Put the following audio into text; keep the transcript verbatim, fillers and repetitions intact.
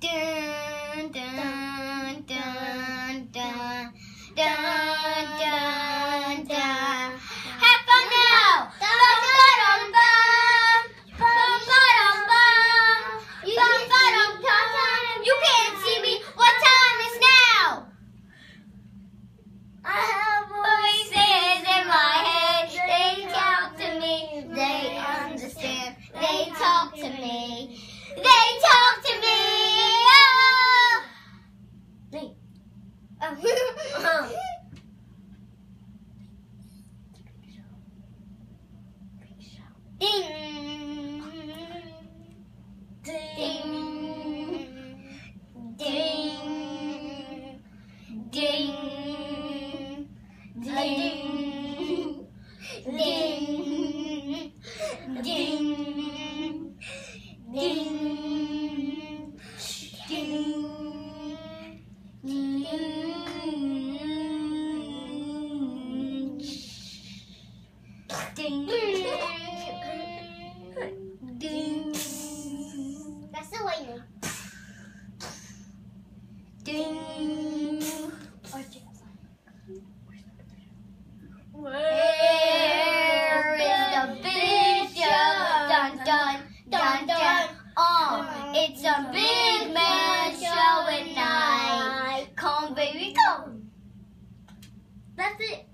Dun, dun, dun, dun, dun, dun, dun. Have fun now! Bum, ba-dum, bum. Bum, ba-dum, bum. Bum, ba-dum, bum. You can't see me. What time is now? I have voices in my head. They talk to me. They understand. They talk to me. They talk to me. Oh. Me. Oh. Ding. Ding. Ding. Ding. Ding. Ding. Ding. Ding. Ding. Ding. That's the way you. Ding. Where is the bishop? Dun dun dun dun. Oh, it's a big man show at night. Come, baby, come. That's it.